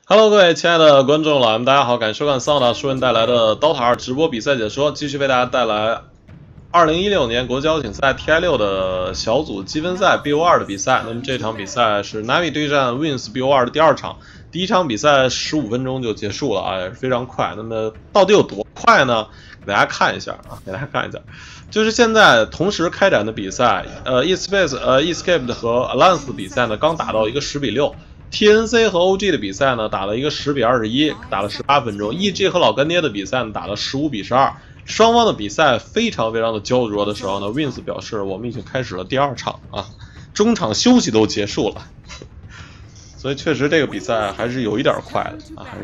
Hello，各位亲爱的观众老 M，大家好，感谢收看桑塔书人带来的 DOTA 2直播比赛解说，继续为大家带来2016年国际邀请赛 TI6的小组积分赛 BO2 的比赛。那么这场比赛是 Navi 对战 Wins BO2 的第二场，第一场比赛15分钟就结束了啊，也是非常快。那么到底有多快呢？给大家看一下啊，就是现在同时开展的比赛，Escape 和 Alliance 的比赛呢，刚打到一个10比6。TNC 和 OG 的比赛呢，打了一个10比21，打了18分钟。EG 和老干爹的比赛呢，打了15比12。双方的比赛非常的焦灼的时候呢 ，Wins 表示我们已经开始了第二场啊，中场休息都结束了，所以确实这个比赛还是有一点快的啊，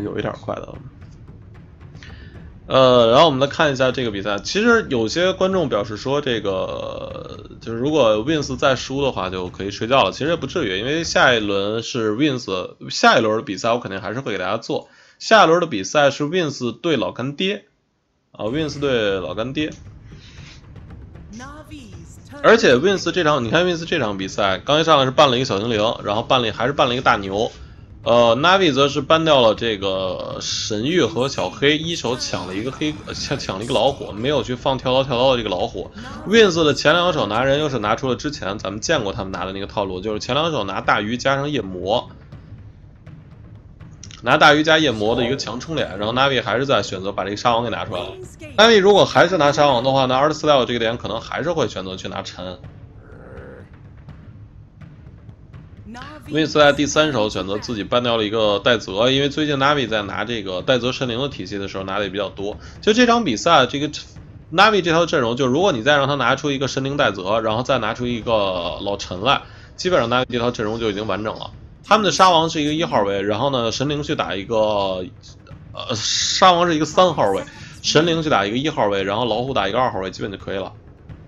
然后我们来看一下这个比赛。其实有些观众表示说，这个就是如果 Wins 再输的话，就可以睡觉了。其实也不至于，因为下一轮是 Wins， 下一轮的比赛我肯定还是会给大家做。下一轮的比赛是 Wins 对老干爹啊 ，Wins 对老干爹。而且 Wins 这场，你看 Wins 这场比赛刚一上来是办了一个小精灵，然后还是办了一个大牛。Navi 则是搬掉了这个神域和小黑，一手抢了一个老虎，没有去放跳刀的这个老虎。Wins 的前两手拿人又是拿出了之前咱们见过他们拿的那个套路，就是前两手拿大鱼加上夜魔，拿大鱼加夜魔的一个强冲脸，然后 Navi 还是在选择把这个沙王给拿出来了。Navi 如果还是拿沙王的话，那24这个点可能还是会选择去拿沉。Wins 在第三手选择自己搬掉了一个戴泽，因为最近 Navi 在拿这个戴泽神灵的体系的时候拿的也比较多。就这场比赛，这个 Navi 这套阵容，就如果你再让他拿出一个神灵戴泽，然后再拿出一个老陈来，基本上 Navi 这套阵容就已经完整了。他们的沙王是一个1号位，然后呢神灵去打一个沙王是一个3号位，神灵去打一个1号位，然后老虎打一个2号位，基本就可以了。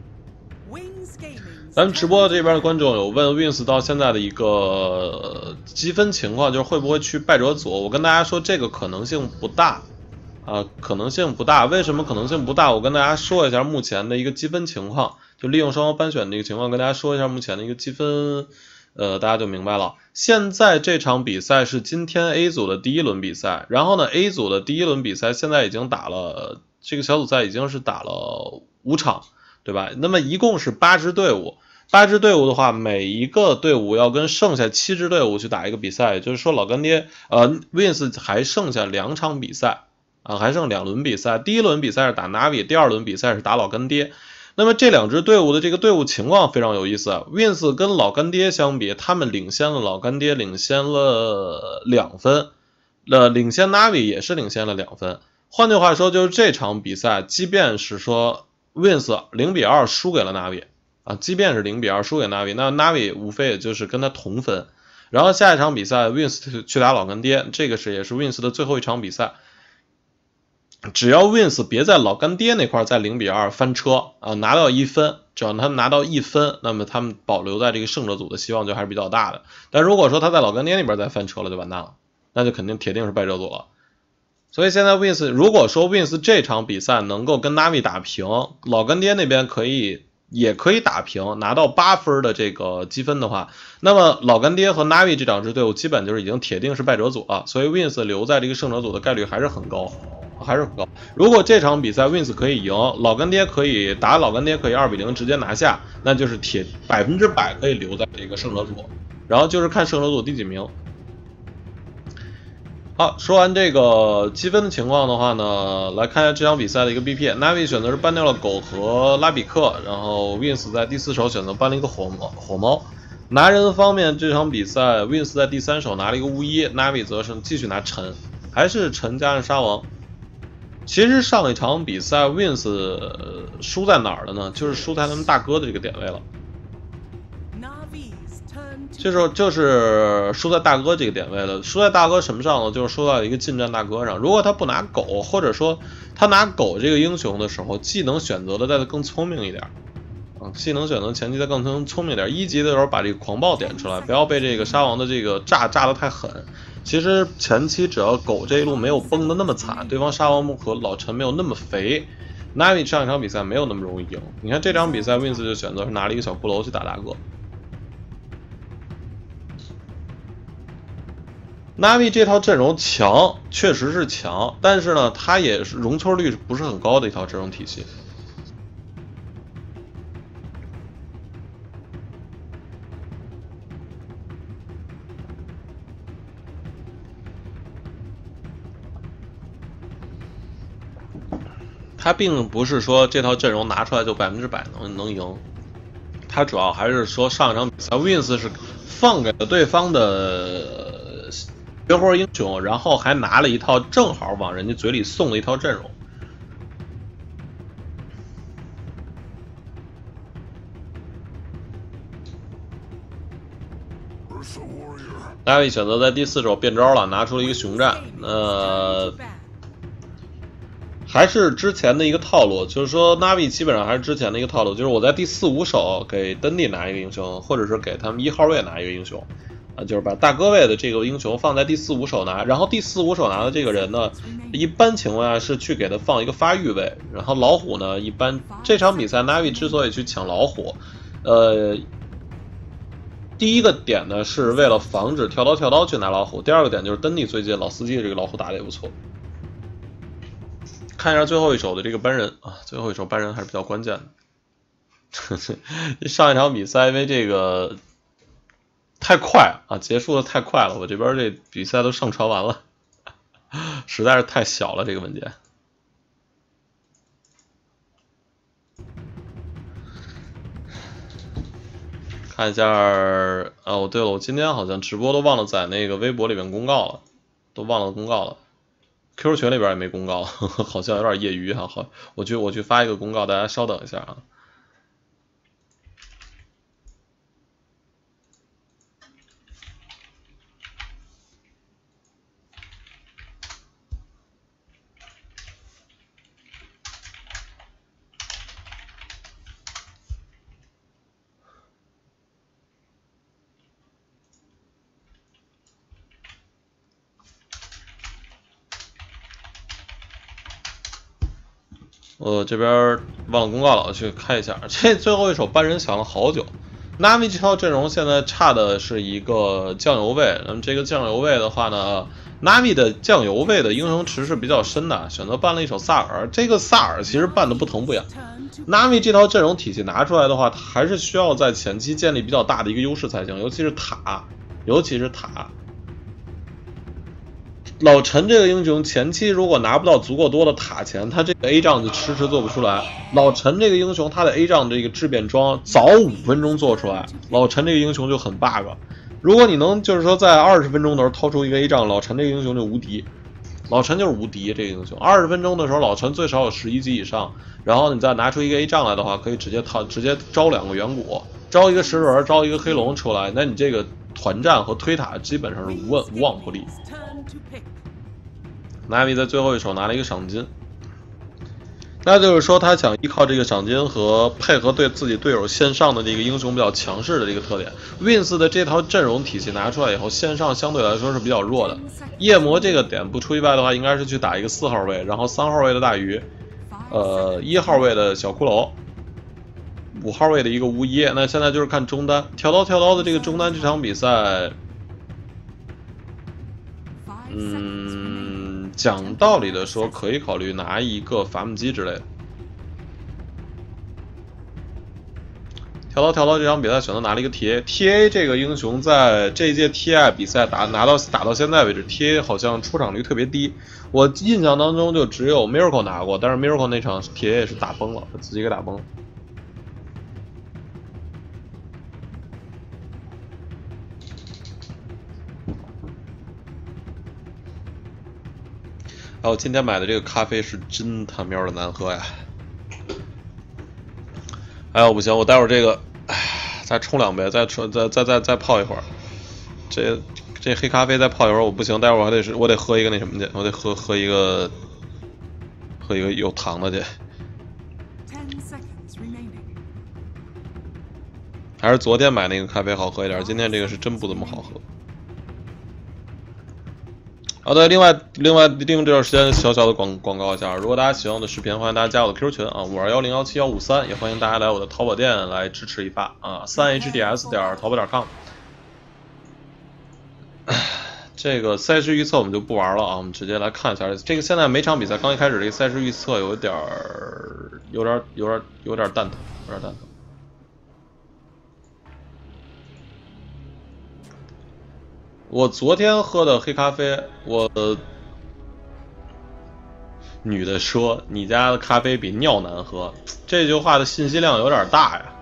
咱们直播这边的观众有问 Wins 到现在的一个积分情况，就是会不会去败者组？我跟大家说，这个可能性不大啊，可能性不大。为什么可能性不大？我跟大家说一下目前的一个积分情况，就利用双方班选的一个情况，跟大家说一下目前的一个积分，大家就明白了。现在这场比赛是今天 A 组的第一轮比赛，然后呢 A 组的第一轮比赛现在已经打了，这个小组赛已经是打了5场。对吧？那么一共是8支队伍，8支队伍的话，每一个队伍要跟剩下7支队伍去打一个比赛，也就是说老干爹Wins 还剩下2场比赛啊，还剩2轮比赛。第一轮比赛是打 Navi， 第二轮比赛是打老干爹。那么这2支队伍的这个队伍情况非常有意思。Wins 跟老干爹相比，他们领先了老干爹，领先了2分，领先 Navi 也是领先了2分。换句话说，就是这场比赛，即便是说Wins 0比2输给了 Navi 啊，即便是0比2输给 Navi， 那 Navi 无非也就是跟他同分。然后下一场比赛 Wins 去打老干爹，这个也是 Wins 的最后一场比赛。只要 Wins 别在老干爹那块再0比2翻车啊，拿到1分，只要他们拿到1分，那么他们保留在这个胜者组的希望就还是比较大的。但如果说他在老干爹那边再翻车了，就完蛋了，那就铁定是败者组了。所以现在 Wins 如果说 Wins 这场比赛能够跟 Navi 打平，老干爹那边也可以打平，拿到8分的这个积分的话，那么老干爹和 Navi 这2支队伍基本就是已经铁定是败者组了，所以 Wins 留在这个胜者组的概率还是很高。如果这场比赛 Wins 可以赢，老干爹可以2比0直接拿下，那就是100%可以留在这个胜者组，然后就是看胜者组第几名。好，说完这个积分的情况的话呢，来看一下这场比赛的一个 BP。Navi 选择是搬掉了狗和拉比克，然后 Wins 在第4手选择搬了一个火猫。拿人方面，这场比赛 Wins 在第3手拿了一个巫医 ，Navi 则是继续拿陈，还是陈加上沙王。其实上一场比赛 Wins 输在哪儿了呢？就是输在他们大哥的这个点位了。就是输在大哥这个点位了，输在大哥什么上呢？就是输在一个近战大哥上。如果他不拿狗，或者说他拿狗这个英雄的时候，技能选择的再更聪明一点，技能选择前期再更聪明一点。1级的时候把这个狂暴点出来，不要被这个沙王的这个炸得太狠。其实前期只要狗这一路没有崩的那么惨，对方沙王木和老陈没有那么肥，Navi 上一场比赛没有那么容易赢。你看这场比赛 Wins 就选择是拿了一个小骷髅去打大哥。 Na'Vi 这套阵容强，确实是强，但是呢，它也是容错率不是很高的一套阵容体系。他并不是说这套阵容拿出来就100%能赢，他主要还是说上一场比赛 Wins 是放给了对方的绝活英雄，然后还拿了一套正好往人家嘴里送的一套阵容。Na'Vi 选择在第4手变招了，拿出了一个熊战，还是之前的一个套路，就是说 Na'Vi 基本上还是之前的一个套路，就是我在第4、5手给登地拿一个英雄，或者是给他们1号位拿一个英雄，就是把大哥位的这个英雄放在第4、5手拿，然后第4、5手拿的这个人呢，一般情况下是去给他放一个发育位，然后老虎呢，一般这场比赛 Na'Vi 之所以去抢老虎，第一个点呢是为了防止跳刀去拿老虎，第二个点就是登地最近老司机的这个老虎打得也不错。看一下最后一手的这个班人啊，最后一手班人还是比较关键的。上一场比赛因为这个太快啊，结束的太快了，我这边这比赛都上传完了，实在是太小了这个文件。看一下哦，对了，我今天好像直播都忘了在那个微博里面公告了，都忘了公告了。QQ 群里边也没公告，好像有点业余哈。好，我去发一个公告，大家稍等一下啊。我这边忘了公告了，我去开一下。这最后一手班人想了好久。Na'Vi 这套阵容现在差的是一个酱油位，那么这个酱油位的话呢 ，Na'Vi 的酱油位的英雄池是比较深的，选择办了一手萨尔。这个萨尔其实办的不疼不痒。Na'Vi 这套阵容体系拿出来的话，还是需要在前期建立比较大的一个优势才行，尤其是塔。老陈这个英雄前期如果拿不到足够多的塔钱，他这个 A 仗就迟迟做不出来。老陈这个英雄他的 A 仗这个质变装早5分钟做出来，老陈这个英雄就很 bug。如果你能就是说在20分钟的时候掏出一个 A 仗，老陈这个英雄就无敌。老陈就是无敌这个英雄，20分钟的时候老陈最少有11级以上，然后你再拿出一个 A 仗来的话，可以直接招2个远古，招一个石人，招一个黑龙出来，那你这个团战和推塔基本上是无往不利。Na'Vi 在最后一手拿了一个赏金，那就是说他想依靠这个赏金和配合对自己队友线上的这个英雄比较强势的这个特点 ，Wins 的这套阵容体系拿出来以后，线上相对来说是比较弱的。夜魔这个点不出意外的话，应该是去打一个4号位，然后3号位的大鱼，1号位的小骷髅，5号位的一个巫医。那现在就是看中单跳刀的这个中单这场比赛，讲道理的说，可以考虑拿一个伐木机之类的。跳刀这场比赛选择拿了一个 TA 这个英雄在这一届 TI 比赛打到现在为止 ，TA 好像出场率特别低。我印象当中就只有 Miracle 拿过，但是 Miracle 那场 TA 也是打崩了，自己给打崩了。哎，我今天买的这个咖啡是真他喵的难喝呀！哎呦不行，我待会儿这个，再冲2杯，再泡一会儿。这黑咖啡再泡一会儿我不行，待会儿我得喝一个那什么去，我得喝一个有糖的去。还是昨天买那个咖啡好喝一点，今天这个是真不怎么好喝。好的，另外利用这段时间小小的广告一下，如果大家喜欢我的视频，欢迎大家加我的 QQ 群啊，5210171153，也欢迎大家来我的淘宝店来支持一把啊，3hds.淘宝.com。 这个赛事预测我们就不玩了啊，我们直接来看一下这个。现在每场比赛刚一开始，这个赛事预测有点蛋疼，我昨天喝的黑咖啡，女的说你家的咖啡比尿难喝，这句话的信息量有点大呀。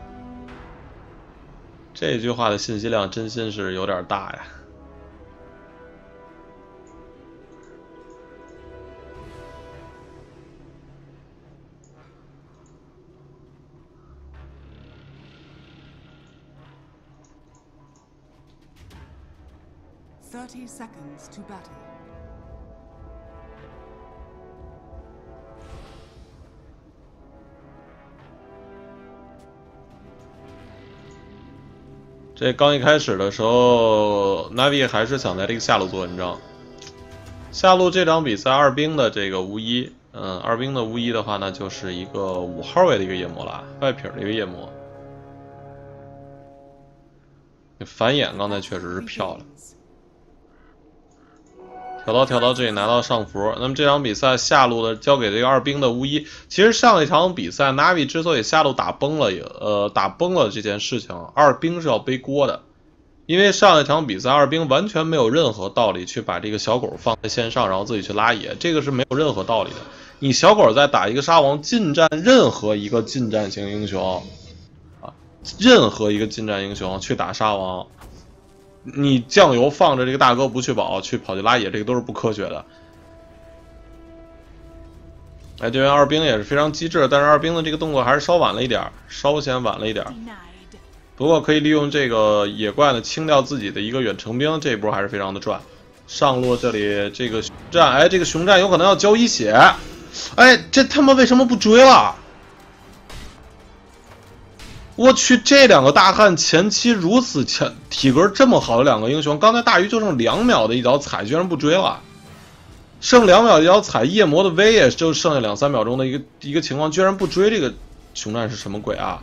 这句话的信息量真心是有点大呀。 30 seconds to battle. 这刚一开始的时候 ，Navi 还是想在这个下路做文章。下路这场比赛二兵的这个无一，二兵的无一的话呢，就是一个5号位的一个夜魔了，外撇的一个夜魔。反眼刚才确实是漂亮。跳到这里拿到上符，那么这场比赛下路的交给这个二兵的无一。其实上一场比赛 Navi 之所以下路打崩了这件事情，二兵是要背锅的，因为上一场比赛二兵完全没有任何道理去把这个小狗放在线上，然后自己去拉野，这个是没有任何道理的。你小狗在打一个沙王近战任何一个近战型英雄啊，任何一个近战英雄去打沙王。你酱油放着这个大哥不去跑去拉野，这个都是不科学的。哎，这边二兵也是非常机智，但是二兵的这个动作还是稍晚了一点，稍显晚了一点。不过可以利用这个野怪呢清掉自己的一个远程兵，这一波还是非常的赚。上路这里这个熊战，哎，这个熊战有可能要交一血，哎，这他妈为什么不追了？我去，这两个大汉前期如此体格这么好的两个英雄，刚才大鱼就剩2秒的一脚踩，居然不追了。剩2秒的一脚踩，夜魔的 V 也就剩下2、3秒钟的一个情况，居然不追这个熊战是什么鬼啊？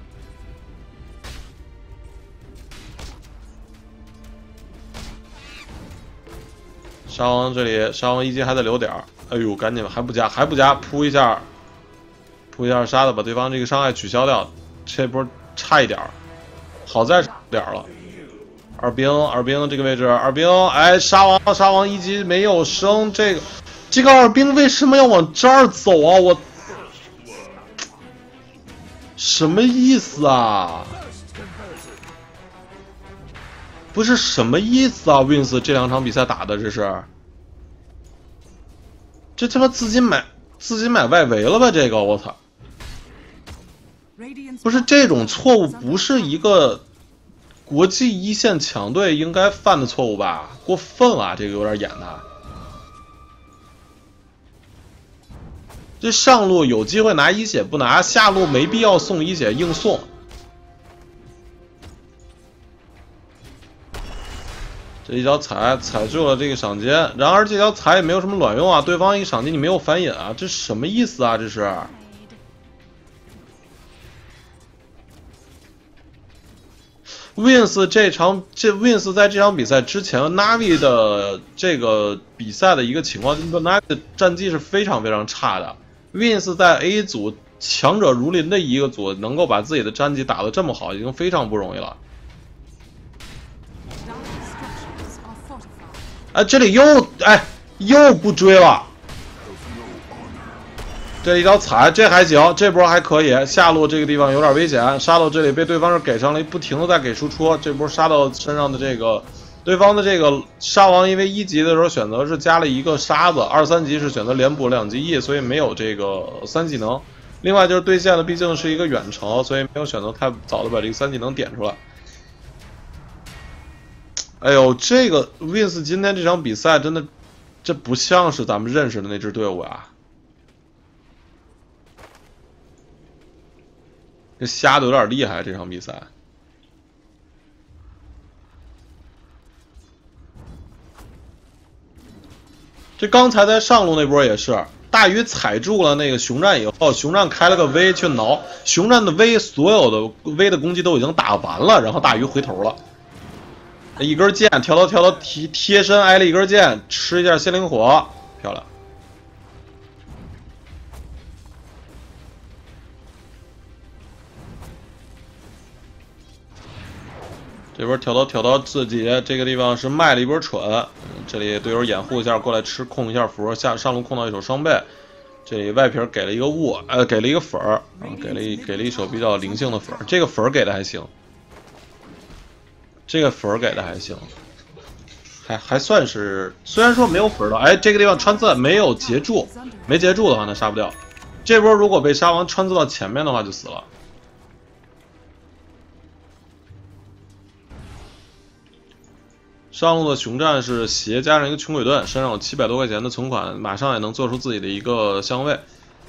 沙王这里，沙王一级还得留点儿，哎呦，赶紧吧，还不加，扑一下杀的把对方这个伤害取消掉。这波差一点，好在点了。二兵这个位置，二兵，哎，沙王一级没有升，这个二兵为什么要往这儿走啊？我什么意思啊？不是什么意思啊 ？Wins 这2场比赛打的这他妈自己买外围了吧？这个我操！不是这种错误，不是一个国际一线强队应该犯的错误吧？过分了，这个有点演的。这上路有机会拿一血不拿，下路没必要送一血硬送。这一脚踩住了这个赏金，然而这条踩也没有什么卵用啊！对方一赏金你没有反引啊，这什么意思啊？这是。Wins 在这场比赛之前 ，Navi 的这个比赛的一个情况，就是 Navi 的战绩是非常非常差的。Wins 在 A 组强者如林的一个组，能够把自己的战绩打得这么好，已经非常不容易了。哎，这里又不追了。这一脚踩，这还行，这波还可以。下路这个地方有点危险，杀到这里被对方是给上了，不停的在给输出。这波杀到身上的这个对方的这个沙王，因为1级的时候选择是加了一个沙子，2、3级是选择连补2级 E， 所以没有这个3技能。另外就是对线的毕竟是一个远程，所以没有选择太早的把这个3技能点出来。哎呦，这个 Wins 今天这场比赛真的，这不像是咱们认识的那支队伍啊。这瞎的有点厉害，这场比赛。这刚才在上路那波也是，大鱼踩住了那个熊战以后，熊战开了个 V 去挠，熊战的 V 所有的 V 的攻击都已经打完了，然后大鱼回头了。 一根剑调到贴身挨了一根剑，吃一下仙灵火，漂亮。这波挑到自己这个地方是卖了一波蠢，这里队友掩护一下过来控一下符，上路控到一手双倍。这里外皮给了一个雾，给了一个粉儿啊，给了一手比较灵性的粉儿，这个粉儿给的还行，这个粉儿给的还行，还算是，虽然说没有粉儿的，哎，这个地方穿刺没有截住，没截住的话那杀不掉，这波如果被杀王穿刺到前面的话就死了。上路的熊战士鞋加上一个穷鬼盾，身上有700多块钱的存款，马上也能做出自己的一个相位。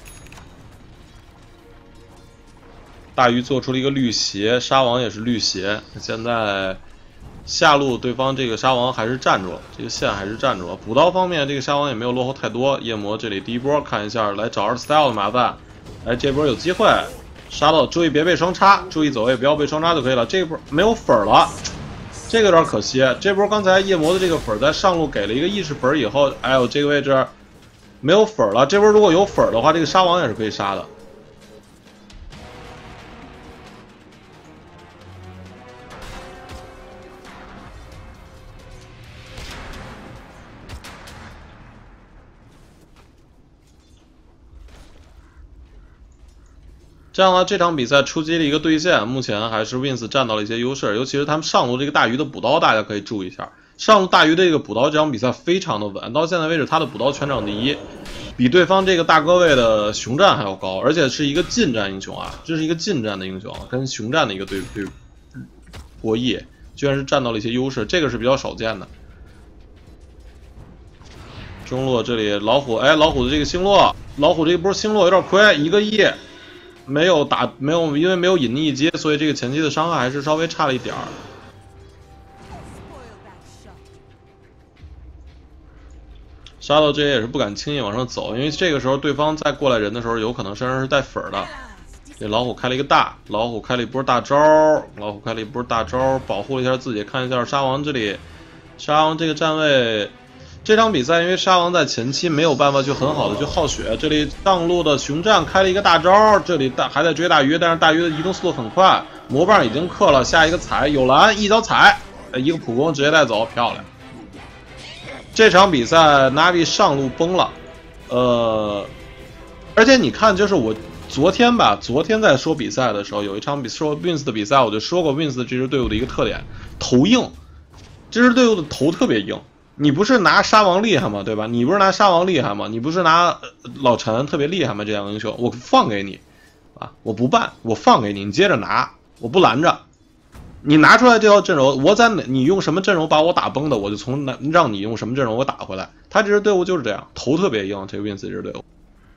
大鱼做出了一个绿鞋，沙王也是绿鞋。现在下路对方这个沙王还是站住了，这个线还是站住了。补刀方面，这个沙王也没有落后太多。夜魔这里第一波看一下，来找2style 的麻烦。哎，这波有机会杀到，注意别被双插，注意走位不要被双插就可以了。这波没有粉了。这个有点可惜，这波刚才夜魔的这个粉在上路给了一个意识粉以后，哎呦，这个位置没有粉了。这波如果有粉的话，这个沙王也是可以杀的。这样呢，这场比赛出击了一个对线，目前还是 Wins 占到了一些优势，尤其是他们上路这个大鱼的补刀，大家可以注意一下。上路大鱼的这个补刀，这场比赛非常的稳，到现在为止他的补刀全场第一，比对方这个大哥位的熊战还要高，而且是一个近战英雄啊，这是一个近战的英雄，跟熊战的一个对博弈，居然是占到了一些优势，这个是比较少见的。中路这里老虎，哎，老虎的这个星落，老虎这一波星落有点亏，1个亿。没有，因为没有隐匿一击，所以这个前期的伤害还是稍微差了一点儿。沙漏这些也是不敢轻易往上走，因为这个时候对方再过来人的时候，有可能身上是带粉的。这老虎开了一个大，老虎开了一波大招，保护了一下自己。看一下沙王这里，沙王这个站位。这场比赛因为沙王在前期没有办法去很好的去耗血，这里上路的熊战开了一个大招，这里还在追大鱼，但是大鱼的移动速度很快，魔棒已经克了，下一个踩有蓝，一脚踩，一个普攻直接带走，漂亮。这场比赛 Navi 上路崩了，而且你看，就是我昨天在说比赛的时候，有一场说 Wins 的比赛，我就说过 Wins 这支队伍的一个特点，头硬，这支队伍的头特别硬。你不是拿沙王厉害吗？对吧？你不是拿沙王厉害吗？你不是拿老陈特别厉害吗？这两个英雄，我放给你，啊，我不办，我放给你，你接着拿，我不拦着。你拿出来这套阵容，你用什么阵容把我打崩的，我就让你用什么阵容我打回来。他这支队伍就是这样，头特别硬，这个 Wins 这支队伍。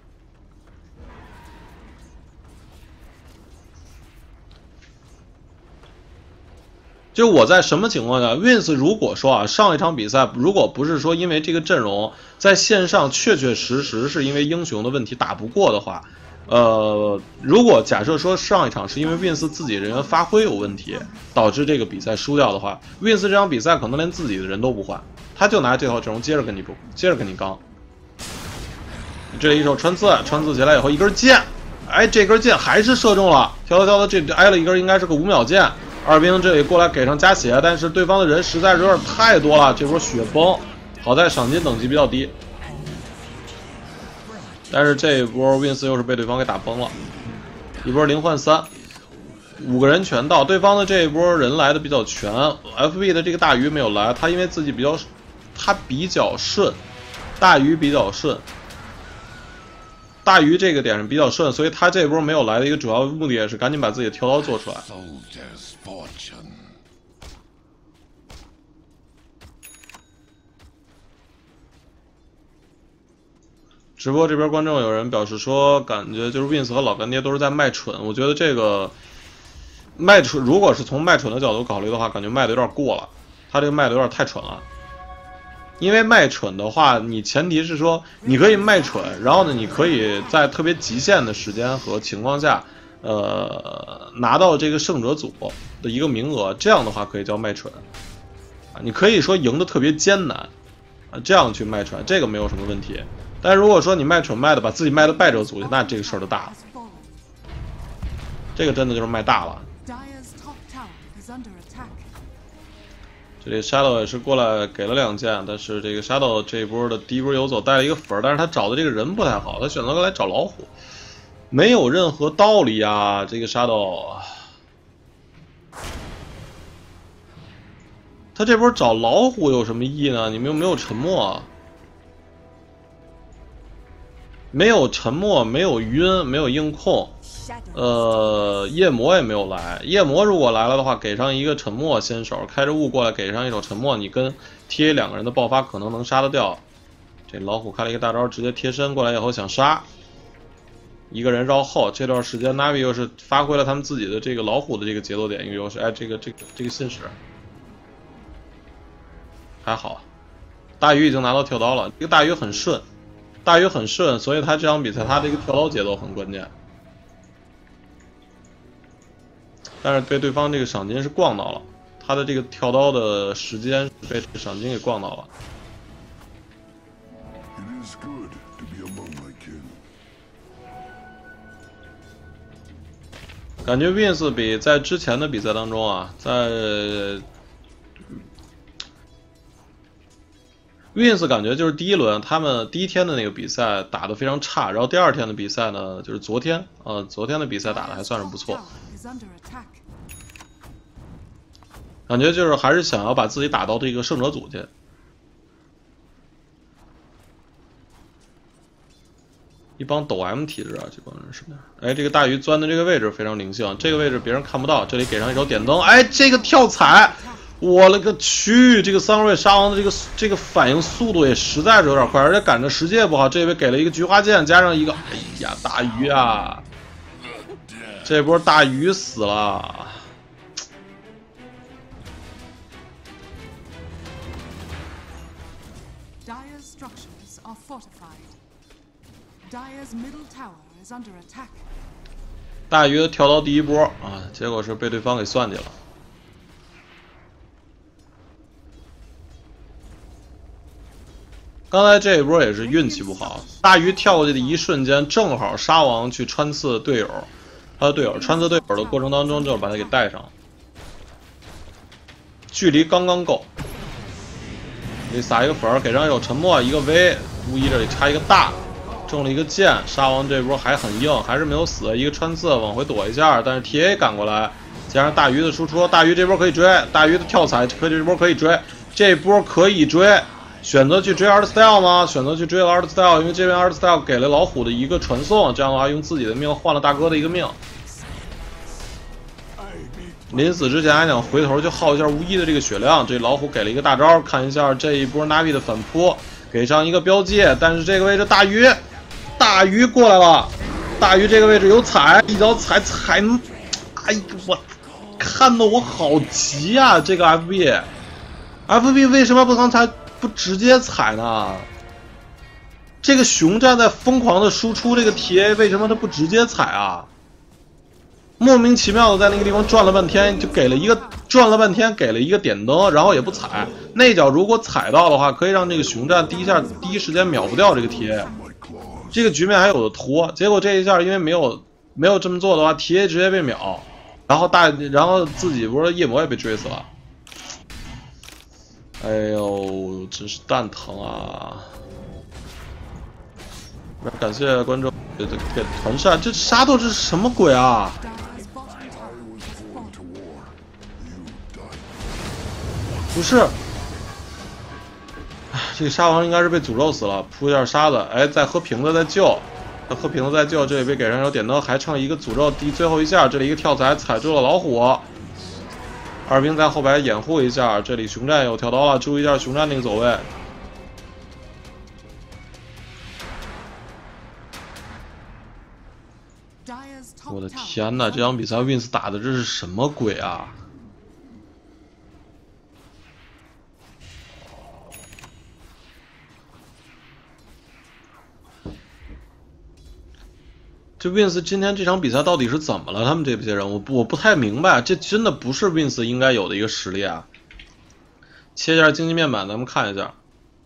就我在什么情况下 ，Wins 如果说啊，上一场比赛如果不是说因为这个阵容在线上确实是因为英雄的问题打不过的话，如果假设说上一场是因为 Wins 自己人员发挥有问题导致这个比赛输掉的话 ，Wins 这场比赛可能连自己的人都不换，他就拿这套阵容接着跟你刚。这一手穿刺起来以后一根箭，哎，这根箭还是射中了，跳这挨了一根，应该是个5秒箭。二兵这里过来给上加血，但是对方的人实在是有点太多了，这波血崩，好在赏金等级比较低，但是这一波 Wins 又是被对方给打崩了，一波0换3，5个人全到，对方的这一波人来的比较全 ，FB 的这个大鱼没有来，他因为自己比较顺，大鱼比较顺。大鱼这个点上比较顺，所以他这波没有来的一个主要目的也是赶紧把自己的跳刀做出来。直播这边观众有人表示说，感觉就是 Wins 和老干爹都是在卖蠢。我觉得这个卖蠢，如果是从卖蠢的角度考虑的话，感觉卖的有点过了，他这个卖的有点太蠢了。因为卖蠢的话，你前提是说你可以卖蠢，然后呢，你可以在特别极限的时间和情况下，拿到这个胜者组的一个名额，这样的话可以叫卖蠢。 你可以说赢得特别艰难啊，这样去卖船，这个没有什么问题。但是如果说你卖蠢卖的把自己卖的败者族去，那这个事儿就大了。这个真的就是卖大了。这里 Shadow 也是过来给了2件，但是这个 Shadow 这一波的第一波游走带了一个粉，但是他找的这个人不太好，他选择过来找老虎，没有任何道理啊！这个 Shadow， 他这波找老虎有什么意义呢？你们又没有沉默，没有沉默，没有晕，没有硬控。夜魔也没有来。夜魔如果来了的话，给上一个沉默先手，开着雾过来给上一手沉默，你跟 TA 2个人的爆发可能能杀得掉。这老虎开了一个大招，直接贴身过来以后想杀，一个人绕后。这段时间 Navi 又是发挥了他们自己的这个老虎的这个节奏点，优势。哎，这个信使还好，大鱼已经拿到跳刀了。这个大鱼很顺，所以他这场比赛他这个跳刀节奏很关键。但是被对方这个赏金是逛到了，他的这个跳刀的时间被这个赏金给逛到了。感觉 Wins 比在之前的比赛当中啊，在 Wins 感觉就是第一轮他们第一天的那个比赛打得非常差，然后第2天的比赛呢，就是昨天的比赛打得还算是不错。感觉就是还是想要把自己打到这个胜者组去。一帮抖 M 体质啊，这帮人是的。哎，这个大鱼钻的这个位置非常灵性，这个位置别人看不到，这里给上一手点灯，哎，这个跳踩，我勒个去！这个桑瑞沙王的这个反应速度也实在是有点快，而且赶着时机也不好，这位给了一个菊花剑，加上一个，哎呀，大鱼啊！这波大鱼死了。大鱼的跳刀第一波啊，结果是被对方给算计了。刚才这一波也是运气不好，大鱼跳过去的一瞬间，正好沙王去穿刺队友，他的队友穿刺队友的过程当中，就把他给带上了，距离刚刚够。你撒一个粉，给上一手沉默，一个 V， 无疑这里插一个大。中了一个剑，沙王这波还很硬，还是没有死，一个穿刺往回躲一下，但是 TA 赶过来，加上大鱼的输出，大鱼这波可以追，大鱼的跳踩这波可以追，这波可以追，选择去追 Art Style 吗？选择去追 Art Style， 因为这边 Art Style 给了老虎的一个传送，这样的话用自己的命换了大哥的一个命。临死之前还想回头去耗一下无一的这个血量，这老虎给了一个大招，看一下这一波 Navi 的反扑，给上一个标记，但是这个位置大鱼过来了，大鱼这个位置有踩，一脚踩，哎呀，我看得我好急啊！这个 FB 为什么刚才不直接踩呢？这个熊站在疯狂的输出，这个 TA 为什么他不直接踩啊？莫名其妙的在那个地方转了半天，就给了一个点灯，然后也不踩。那脚如果踩到的话，可以让这个熊站第一时间秒不掉这个 TA。这个局面还有的拖，结果这一下因为没有这么做的话 ，TA 直接被秒，然后自己不是夜魔也被追死了。哎呦，真是蛋疼啊！感谢观众给团扇，这沙豆这是什么鬼啊？不是。这个沙王应该是被诅咒死了，扑一下沙子，哎，再喝瓶子再救，这里被给上一手点灯，还剩一个诅咒最后一下，这里一个跳踩踩住了老虎，二兵在后排掩护一下，这里熊战有跳刀了，注意一下熊战那个走位。我的天哪，这场比赛 Wins 打的这是什么鬼啊？这 Wins 今天这场比赛到底是怎么了？他们这些人，我不太明白，这真的不是 Wins 应该有的一个实力啊！ 切一下竞技面板，咱们看一下。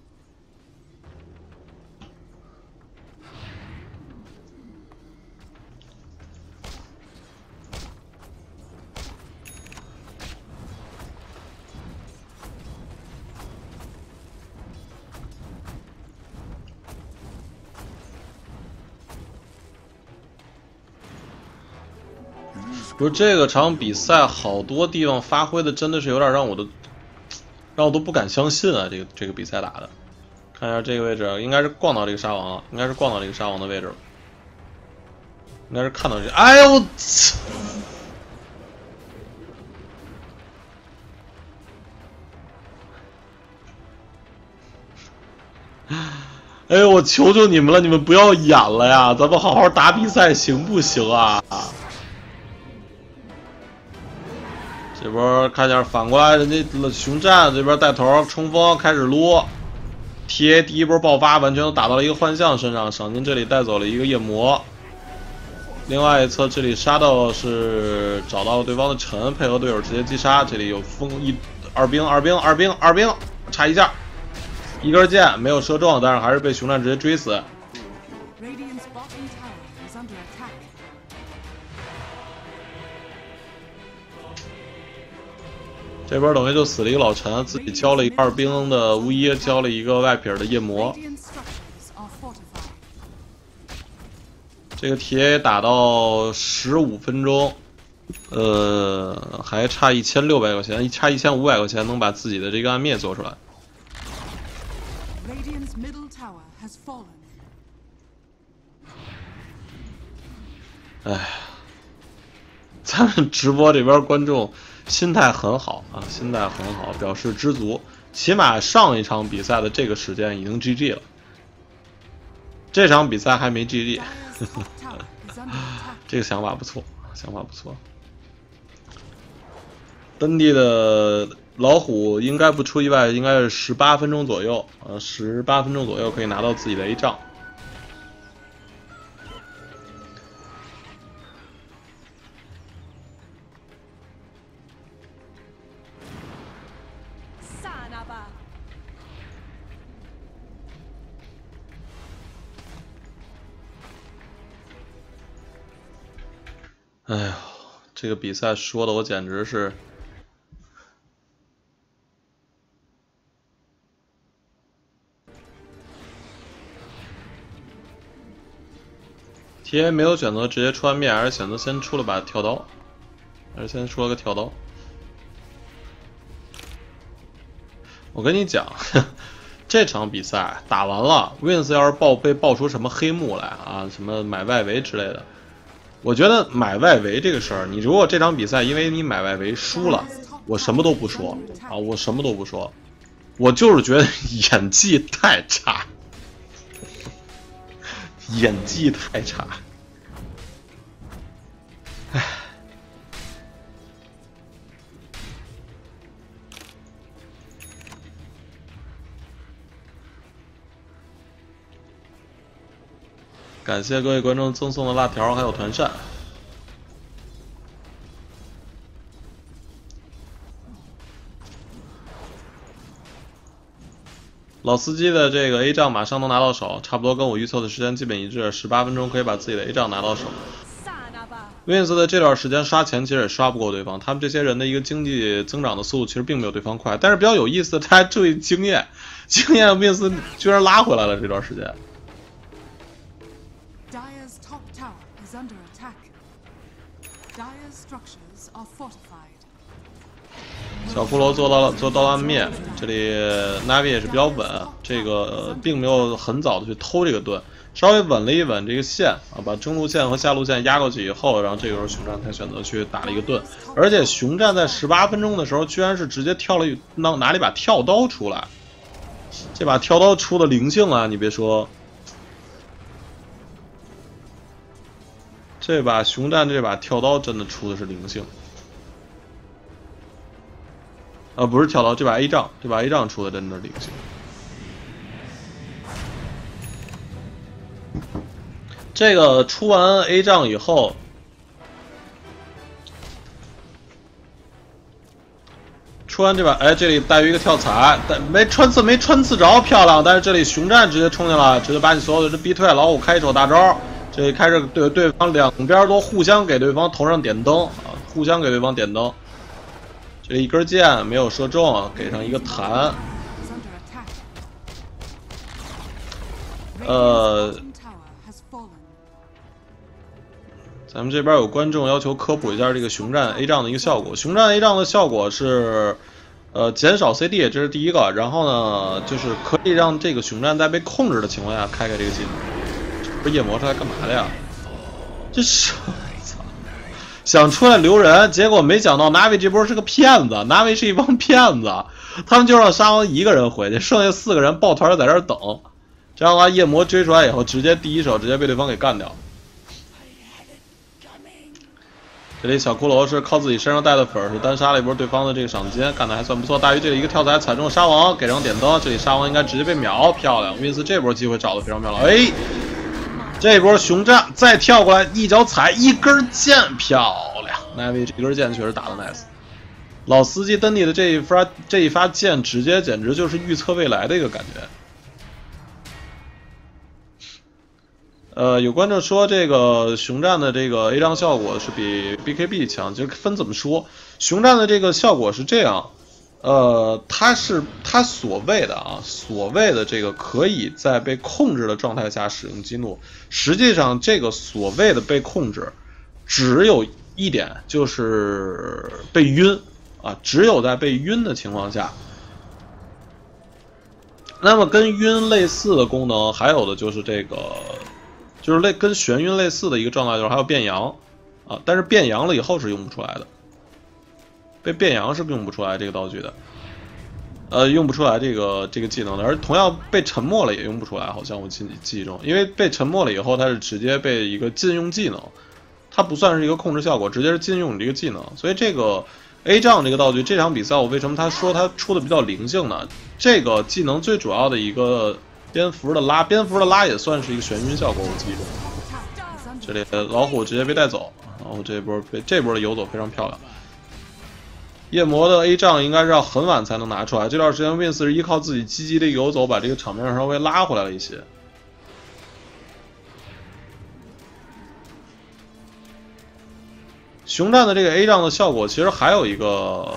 不是这个场比赛，好多地方发挥的真的是有点让我都不敢相信啊！这个比赛打的，看一下这个位置，应该是逛到这个沙王了，应该是逛到这个沙王的位置了，应该是看到这。哎呦我操！哎呦我求求你们了，你们不要演了呀！咱们好好打比赛行不行啊？这波看一下，反过来人家熊战这边带头冲锋开始撸 ，TA 第一波爆发完全都打到了一个幻象身上，赏金这里带走了一个夜魔。另外一侧这里杀到是找到了对方的陈，配合队友直接击杀，这里有二兵，差一下，一根箭没有射中，但是还是被熊战直接追死。这边等于就死了一个老陈，自己交了一个二兵的巫医，交了一个外撇的夜魔。这个 TA 打到15分钟，还差1600块钱，差1500块钱能把自己的这个暗灭做出来。哎，咱们直播这边观众心态很好啊，心态很好，表示知足。起码上一场比赛的这个时间已经 GG 了，这场比赛还没 GG 。这个想法不错，想法不错。本地的老虎应该不出意外，应该是18分钟左右，18分钟左右可以拿到自己的 A 仗。哎呦，这个比赛说的我简直是！TA 没有选择直接出暗灭，而是选择先出了把跳刀，还是先出了个跳刀。我跟你讲，这场比赛打完了 ，Wins 要是被爆出什么黑幕来啊，什么买外围之类的。我觉得买外围这个事儿，你如果这场比赛因为你买外围输了，我什么都不说啊，我什么都不说，我就是觉得演技太差，演技太差，唉。感谢各位观众赠送的辣条还有团扇。老司机的这个 A 仗马上能拿到手，差不多跟我预测的时间基本一致，18分钟可以把自己的 A 仗拿到手。Wins 的这段时间刷钱其实也刷不过对方，他们这些人的一个经济增长的速度其实并没有对方快，但是比较有意思的，他还注意经验Wins 居然拉回来了这段时间。小骷髅做到了暗灭，这里 Navi 也是比较稳，这个并没有很早的去偷这个盾，稍微稳了一稳这个线啊，把中路线和下路线压过去以后，然后这个时候熊战才选择去打了一个盾，而且熊战在18分钟的时候居然是直接拿了一把跳刀出来，这把跳刀出的灵性啊，你别说。这把熊战这把跳刀真的出的是灵性，不是跳刀，这把 A 仗出的真的是灵性。这个出完 A 仗以后， 出完这把，哎，这里带鱼一个跳踩，但没穿刺着，漂亮。但是这里熊战直接冲进来，直接把你所有的人逼退。老虎开一手大招，这里开始对方两边都互相给对方头上点灯啊，互相给对方点灯。这里一根箭没有射中，给上一个弹。咱们这边有观众要求科普一下这个熊战 A 仗的一个效果。熊战 A 仗的效果是，减少 CD， 这是第一个。然后呢，就是可以让这个熊战在被控制的情况下开这个技能。这不是夜魔是在干嘛的呀？这是，操！想出来留人，结果没想到 Navi 这波是个骗子 ，Navi 是一帮骗子，他们就让沙王一个人回去，剩下4个人抱团在这儿等。这样的话，夜魔追出来以后，直接第一手直接被对方给干掉。这里小骷髅是靠自己身上带的粉是单杀了一波对方的这个赏金，干的还算不错。大鱼这里一个跳踩踩中沙王，给上点灯，这里沙王应该直接被秒，漂亮。Wins 这波机会找的非常漂亮，哎，这波熊战再跳过来一脚踩一根箭，漂亮。Navi 这根箭确实打的 nice， 老司机登地的这一发箭直接简直就是预测未来的一个感觉。有观众说这个熊战的这个 A 仗效果是比 BKB 强，就分怎么说。熊战的这个效果是这样，它所谓的这个可以在被控制的状态下使用激怒，实际上这个所谓的被控制，只有一点就是被晕啊，只有在被晕的情况下。那么跟晕类似的功能，还有的就是这个。就是跟眩晕类似的一个状态，就是还有变阳啊，但是变阳了以后是用不出来的，被变阳是用不出来这个道具的，用不出来这个技能的，而同样被沉默了也用不出来，好像我记忆中，因为被沉默了以后，它是直接被一个禁用技能，它不算是一个控制效果，直接是禁用你这个技能，所以这个 A 仗这个道具，这场比赛我为什么他说它出的比较灵性呢？这个技能最主要的一个。蝙蝠的拉也算是一个眩晕效果，我记住。这里老虎直接被带走，然后这波的游走非常漂亮。夜魔的 A 仗应该是要很晚才能拿出来，这段时间 Wins 是依靠自己积极的游走，把这个场面稍微拉回来了一些。熊战的这个 A 仗的效果，其实还有一个。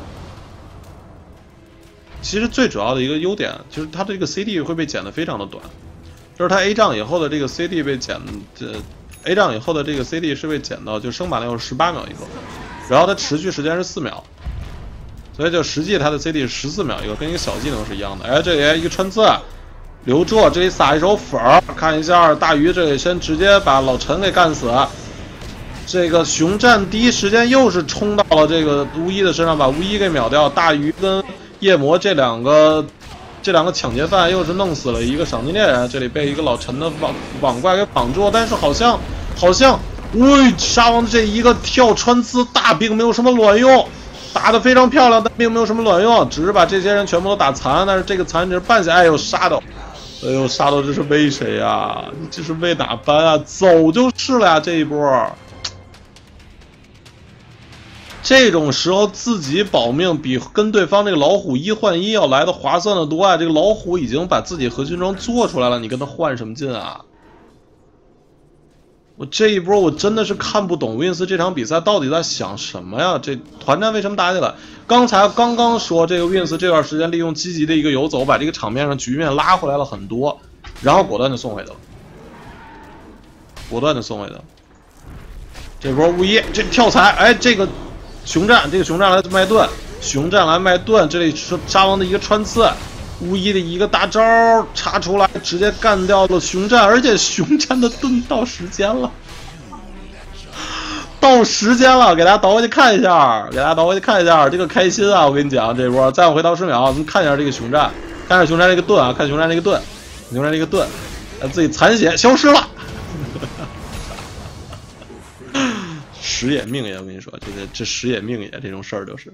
其实最主要的一个优点就是它这个 CD 会被减得非常的短，就是它 A 仗以后的这个 CD 被减，A 仗以后的这个 CD 是被减到就升版量是18秒一个，然后它持续时间是4秒，所以就实际它的 CD 是14秒一个，跟一个小技能是一样的。哎，这里一个穿刺留住，这里撒一手粉儿，看一下大鱼这里先直接把老陈给干死。这个熊战第一时间又是冲到了这个巫医的身上，把巫医给秒掉。大鱼跟夜魔这两个抢劫犯又是弄死了一个赏金猎人，这里被一个老陈的网怪给绑住，但是好像，沙王这一个跳穿刺大并没有什么卵用，打得非常漂亮，但并没有什么卵用，只是把这些人全部都打残，但是这个残只是半下，哎呦杀到，这是为谁呀？这是为哪班啊？走就是了呀，这一波。这种时候自己保命比跟对方这个老虎1换1要来的划算的多啊！这个老虎已经把自己核心装做出来了，你跟他换什么劲啊？我这一波我真的是看不懂 Wins 这场比赛到底在想什么呀？这团战为什么打起来？刚刚说这个 Wins 这段时间利用积极的一个游走，把这个场面上局面拉回来了很多，然后果断就送回去了，这波巫医这跳踩，哎，这个熊战来卖盾，这里是沙王的一个穿刺，巫医的一个大招插出来，直接干掉了熊战，而且熊战的盾到时间了，给大家倒回去看一下，这个开心啊！我跟你讲，这波再往回倒10秒，咱们看一下这个熊战，这个盾啊，看熊战这个盾，自己残血消失了。时也命也，我跟你说，这时也命也这种事儿就是。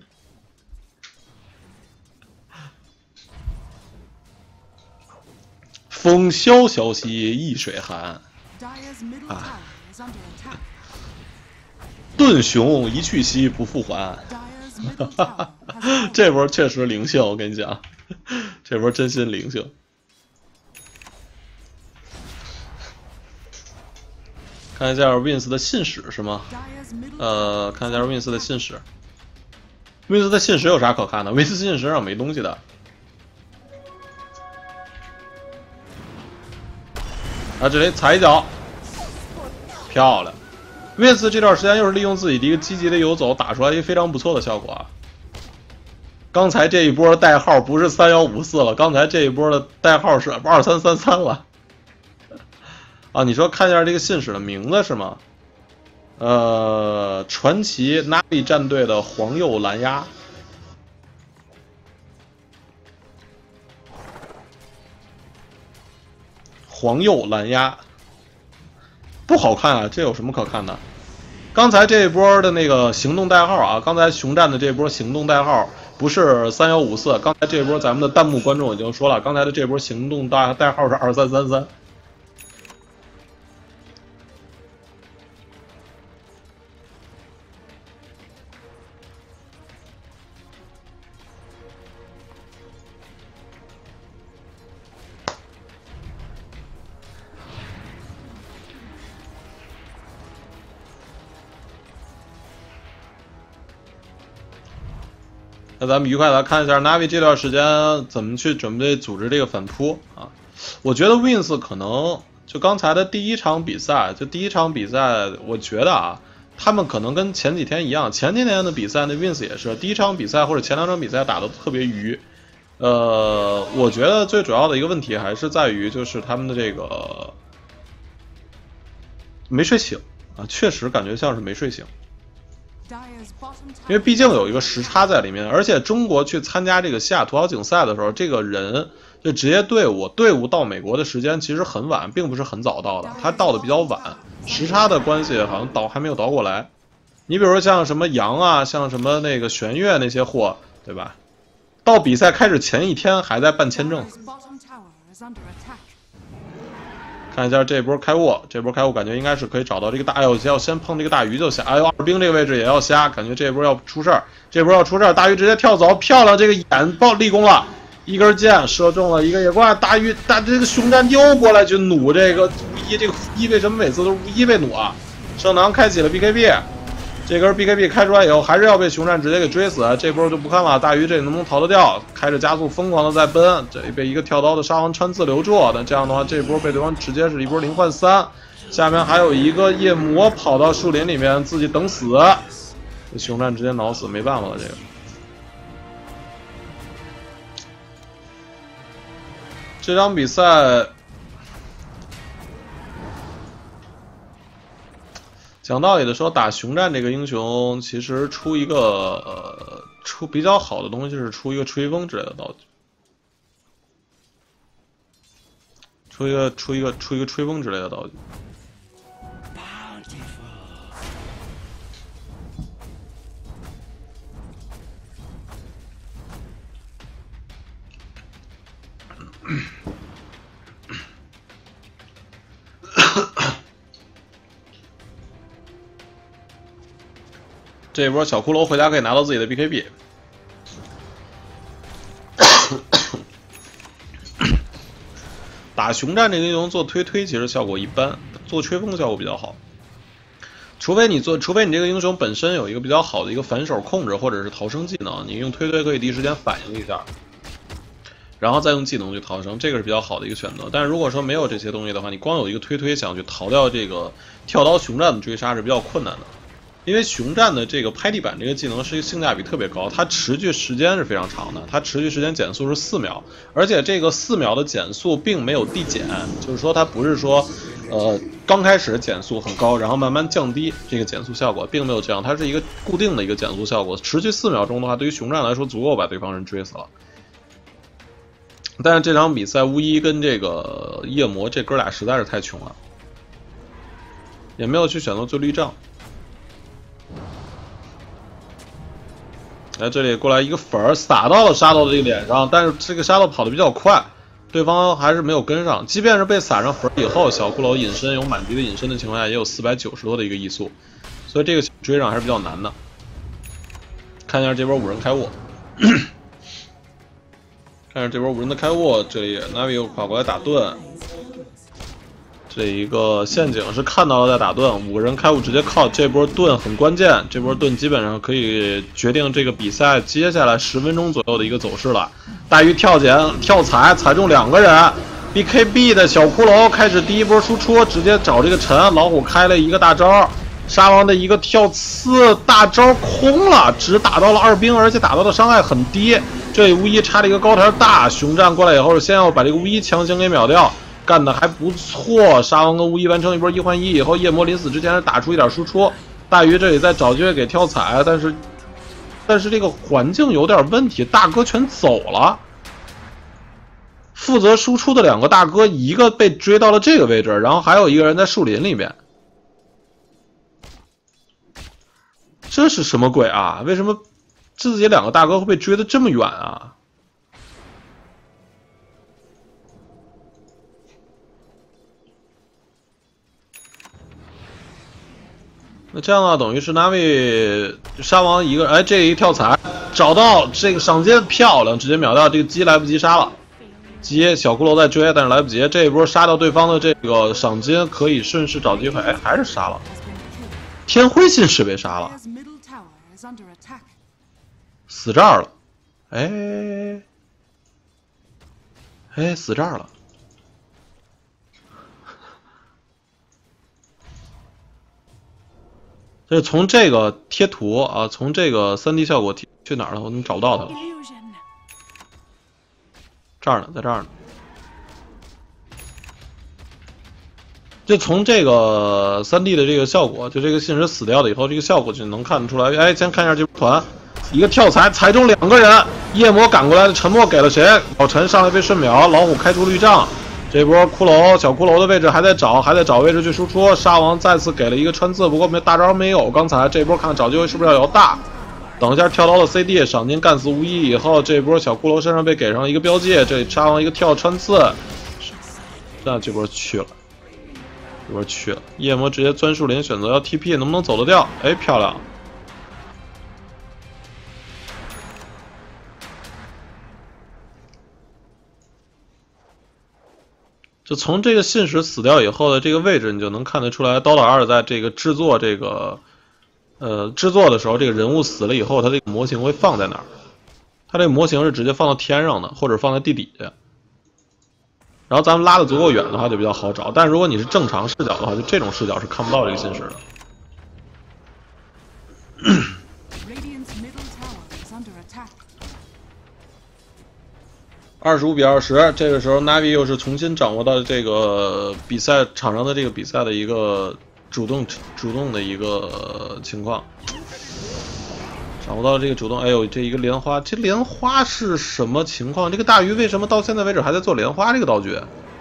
风萧萧兮易水寒啊！盾熊一去兮不复还这波确实灵性，我跟你讲，这波真心灵性。看一下 Wins 的信使是吗？看一下 Wins 的信使。Wins 的信使有啥可看的 ？Wins 信使上没东西的。啊，这里踩一脚，漂亮。Wins 这段时间又是利用自己的一个积极的游走，打出来一个非常不错的效果啊。刚才这一波代号不是3154了，刚才这一波的代号是2333了。啊，你说看一下这个信使的名字是吗？传奇 Navi 战队的黄鼬蓝鸦。黄鼬蓝鸦不好看啊，这有什么可看的？刚才这一波的那个行动代号啊，刚才熊战的这波行动代号不是3154，刚才这波咱们的弹幕观众已经说了，刚才的这波行动代号是2333。那咱们愉快的看一下 Navi 这段时间怎么去准备组织这个反扑啊？我觉得 Wins 可能就刚才的第一场比赛，我觉得啊，他们可能跟前几天一样，前几天的比赛那 Wins 也是第一场比赛或者前2场比赛打得特别愚。我觉得最主要的一个问题还是在于就是他们的这个没睡醒啊，确实感觉像是没睡醒。因为毕竟有一个时差在里面，而且中国去参加这个西雅图豪景赛的时候，这个人就职业队伍到美国的时间其实很晚，并不是很早到的，他到的比较晚，时差的关系好像还没有倒过来。你比如说像什么杨啊，像什么那个玄月那些货，对吧？到比赛开始前一天还在办签证。看一下这波开悟，感觉应该是可以找到这个大，哎呦，要先碰这个大鱼就行。哎呦，二兵这个位置也要瞎，感觉这波要出事儿，大鱼直接跳走，漂亮，这个眼立功了，一根箭射中了一个野怪，大鱼这个熊战又过来去弩这个无一，这个无一为什么每次都是无一被弩啊？圣囊开启了 BKB。这根 BKB 开出来以后，还是要被熊战直接给追死，这波就不看了。大鱼这能不能逃得掉？开着加速疯狂的在奔，这被一个跳刀的沙皇穿刺留住。那这样的话，这波被对方直接是一波0换3。下面还有一个夜魔跑到树林里面自己等死，熊战直接挠死，没办法了这个。这场比赛。讲道理的说，打熊战这个英雄，其实出一个出比较好的东西是出一个吹风之类的道具，出一个吹风之类的道具。这一波小骷髅回家可以拿到自己的 BKB。打熊战这个英雄做推其实效果一般，做吹风效果比较好。除非你这个英雄本身有一个比较好的一个反手控制或者是逃生技能，你用推可以第一时间反应一下，然后再用技能去逃生，这个是比较好的一个选择。但是如果说没有这些东西的话，你光有一个推想去逃掉这个跳刀熊战的追杀是比较困难的。因为熊战的这个拍地板这个技能是一个性价比特别高，它持续时间是非常长的，它持续时间减速是4秒，而且这个4秒的减速并没有递减，就是说它不是说刚开始减速很高，然后慢慢降低这个减速效果，并没有这样，它是一个固定的一个减速效果，持续4秒钟的话，对于熊战来说足够把对方人追死了。但是这场比赛巫医跟这个夜魔这哥俩实在是太穷了，也没有去选择做绿杖。这里过来一个粉儿撒到了沙豆的这个脸上，但是这个沙豆跑得比较快，对方还是没有跟上。即便是被撒上粉以后，小骷髅隐身有满级的隐身的情况下，也有490多的一个移速，所以这个追上还是比较难的。 看一下这波5人开沃，看一下这波5人的开沃，这里 Navi 又跑过来打盾。 这一个陷阱是看到了在打盾，5个人开5直接靠这波盾很关键，这波盾基本上可以决定这个比赛接下来10分钟左右的一个走势了。大鱼跳踩踩中2个人 ，BKB 的小骷髅开始第一波输出，直接找这个陈老虎开了一个大招，沙王的一个跳刺大招空了，只打到了2兵，而且打到的伤害很低。这里巫医插了一个高台大熊战过来以后，先要把这个巫医强行给秒掉。 干的还不错，沙王跟巫医完成一波1换1以后，夜魔临死之前打出一点输出。大鱼这里在找机会给跳踩，但是这个环境有点问题，大哥全走了。负责输出的2个大哥，一个被追到了这个位置，然后还有一个人在树林里面。这是什么鬼啊？为什么自己2个大哥会被追得这么远啊？ 那这样呢，等于是 Navi 杀王一个，哎，这一跳踩找到这个赏金漂亮，直接秒掉这个鸡，来不及杀了。鸡小骷髅在追，但是来不及，这一波杀掉对方的这个赏金，可以顺势找机会，哎，还是杀了。天辉信使被杀了，死这儿了，哎，死这儿了。 就是从这个贴图啊，从这个3D 效果去哪儿了？我怎么找不到它了？这儿呢，在这儿呢。就从这个3D 的这个效果，就这个信使死掉了以后，这个效果就能看得出来。哎，先看一下这波团，一个跳踩踩中2个人，夜魔赶过来的沉默给了谁？老陈上来被瞬秒，老虎开出绿杖。 这波骷髅小骷髅的位置还在找位置去输出，沙王再次给了一个穿刺，不过大招没有。刚才这波看找机会是不是要摇大？等一下跳到了 CD， 赏金干死无一以后，这波小骷髅身上被给上了一个标记，这沙王一个跳穿刺，那这波去了，夜魔直接钻树林，选择要 TP， 能不能走得掉？哎，漂亮！就从这个信使死掉以后的这个位置，你就能看得出来，刀老二在这个制作的时候，这个人物死了以后，它这个模型会放在哪儿？它这个模型是直接放到天上的，或者放在地底下。然后咱们拉的足够远的话，就比较好找。但是如果你是正常视角的话，就这种视角是看不到这个信使的。25比20，这个时候 Navi 又是重新掌握到这个比赛场上的这个比赛的一个主动的一个情况，掌握到这个主动。哎呦，这一个莲花，这莲花是什么情况？这个大鱼为什么到现在为止还在做莲花这个道具？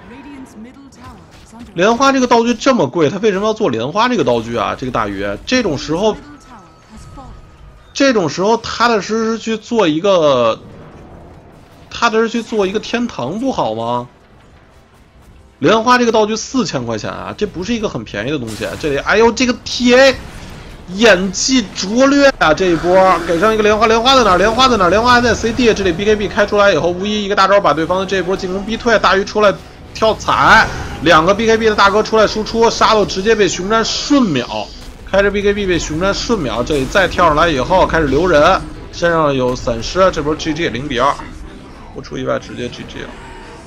莲花这个道具这么贵，他为什么要做莲花这个道具啊？这个大鱼，这种时候踏踏实实去做一个。踏踏实去做一个天堂不好吗？莲花这个道具4000块钱啊，这不是一个很便宜的东西。这里，哎呦，这个 TA 演技拙劣啊！这一波给上一个莲花，莲花在哪儿？莲花在哪儿？莲花还在 CD。这里 BKB 开出来以后，无疑一个大招把对方的这一波进攻逼退。大鱼出来跳踩，2个 BKB 的大哥出来输出，沙漏直接被熊战瞬秒，开着 BKB 被熊战瞬秒。这里再跳上来以后，开始留人，身上有散失，这波 GG 0比2。不出意外，直接 GG 了。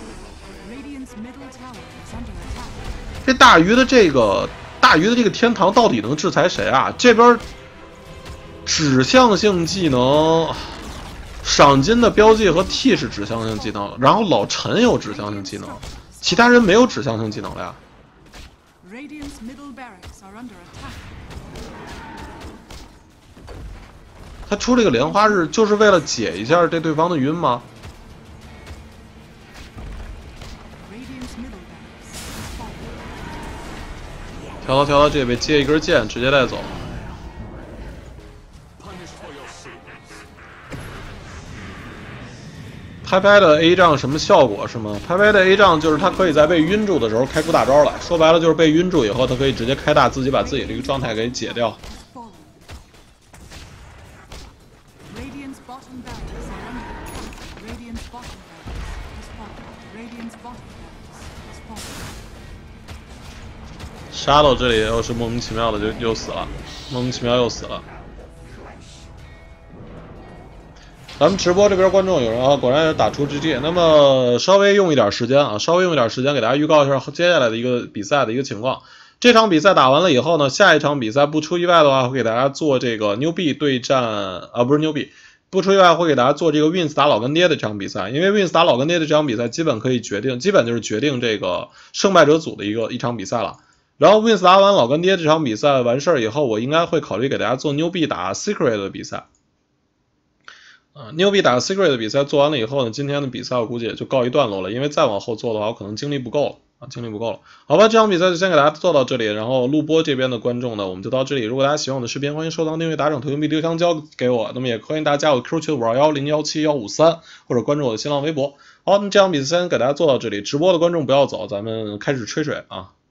这大鱼的这个天堂到底能制裁谁啊？这边指向性技能，赏金的标记和 T 是指向性技能，然后老陈有指向性技能，其他人没有指向性技能了呀。他出这个莲花日就是为了解一下这对方的晕吗？跳到，这也被接一根剑，直接带走。拍的 A 杖什么效果是吗？拍的 A 杖就是他可以在被晕住的时候开出大招来，说白了就是被晕住以后，他可以直接开大，自己把自己这个状态给解掉。 杀到这里又是莫名其妙的就死了，莫名其妙又死了。咱们直播这边观众有人啊，果然是打出 GG。那么稍微用一点时间啊，稍微用一点时间给大家预告一下接下来的一个比赛的一个情况。这场比赛打完了以后呢，下一场比赛不出意外的话，会给大家做这个牛币对战啊，不是牛币，不出意外会给大家做这个 Wins 打老干爹的这场比赛。因为 Wins 打老干爹的这场比赛基本就是决定这个胜败者组的一场比赛了。然后 Wins 打完老干爹这场比赛完事儿以后，我应该会考虑给大家做牛币打 Secret 的比赛。牛币打 Secret 的比赛做完了以后呢，今天的比赛我估计也就告一段落了，因为再往后做的话，我可能精力不够了啊，精力不够了。好吧，这场比赛就先给大家做到这里，然后录播这边的观众呢，我们就到这里。如果大家喜欢我的视频，欢迎收藏、订阅、打赏、投硬币、留箱交给我，那么也欢迎大家加我 QQ 群521017153，或者关注我的新浪微博。好，那么这场比赛先给大家做到这里，直播的观众不要走，咱们开始吹水啊。